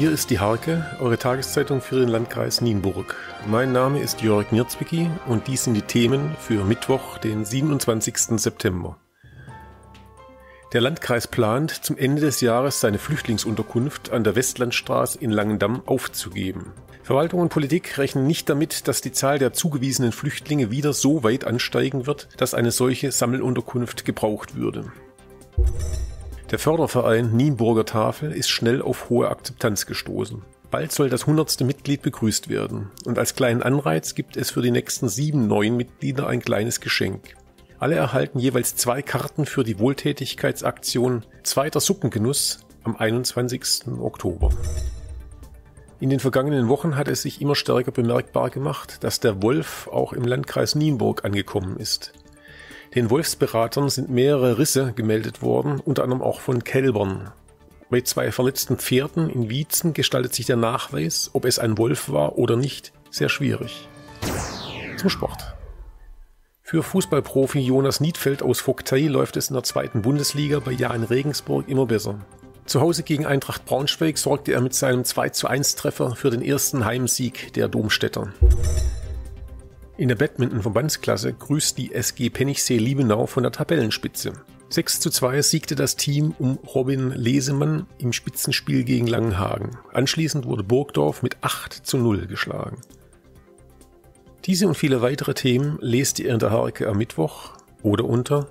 Hier ist die Harke, eure Tageszeitung für den Landkreis Nienburg. Mein Name ist Jörg Nierzwicki und dies sind die Themen für Mittwoch, den 27. September. Der Landkreis plant, zum Ende des Jahres seine Flüchtlingsunterkunft an der Westlandstraße in Langendamm aufzugeben. Verwaltung und Politik rechnen nicht damit, dass die Zahl der zugewiesenen Flüchtlinge wieder so weit ansteigen wird, dass eine solche Sammelunterkunft gebraucht würde. Der Förderverein Nienburger Tafel ist schnell auf hohe Akzeptanz gestoßen. Bald soll das 100. Mitglied begrüßt werden und als kleinen Anreiz gibt es für die nächsten 7 neuen Mitglieder ein kleines Geschenk. Alle erhalten jeweils 2 Karten für die Wohltätigkeitsaktion Zweiter Suppengenuss am 21. Oktober. In den vergangenen Wochen hat es sich immer stärker bemerkbar gemacht, dass der Wolf auch im Landkreis Nienburg angekommen ist. Den Wolfsberatern sind mehrere Risse gemeldet worden, unter anderem auch von Kälbern. Bei 2 verletzten Pferden in Wietzen gestaltet sich der Nachweis, ob es ein Wolf war oder nicht, sehr schwierig. Zum Sport. Für Fußballprofi Jonas Niedfeld aus Vogtei läuft es in der 2. Bundesliga bei Jahn Regensburg immer besser. Zu Hause gegen Eintracht Braunschweig sorgte er mit seinem 2:1-Treffer für den ersten Heimsieg der Domstädter. In der Badminton-Verbandsklasse grüßt die SG Pennigsee Liebenau von der Tabellenspitze. 6:2 siegte das Team um Robin Lesemann im Spitzenspiel gegen Langenhagen. Anschließend wurde Burgdorf mit 8:0 geschlagen. Diese und viele weitere Themen lest ihr in der Harke am Mittwoch oder unter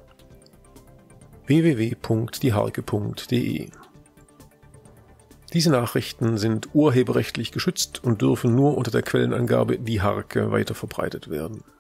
www.dieharke.de. Diese Nachrichten sind urheberrechtlich geschützt und dürfen nur unter der Quellenangabe Die Harke weiterverbreitet werden.